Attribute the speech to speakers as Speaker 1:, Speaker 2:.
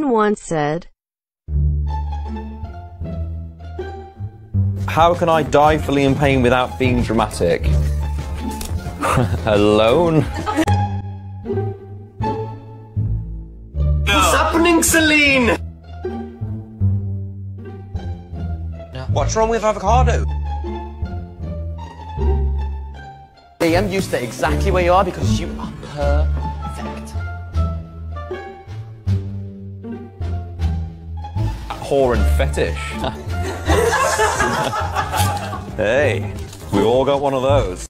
Speaker 1: Payne once said,
Speaker 2: "How can I die for Liam Payne without being dramatic?" Alone?
Speaker 3: What's happening, Celine?
Speaker 4: What's wrong with avocado? Liam, you stay exactly where you are because you are perfect.
Speaker 2: Whore and fetish. Hey, we've all got one of those.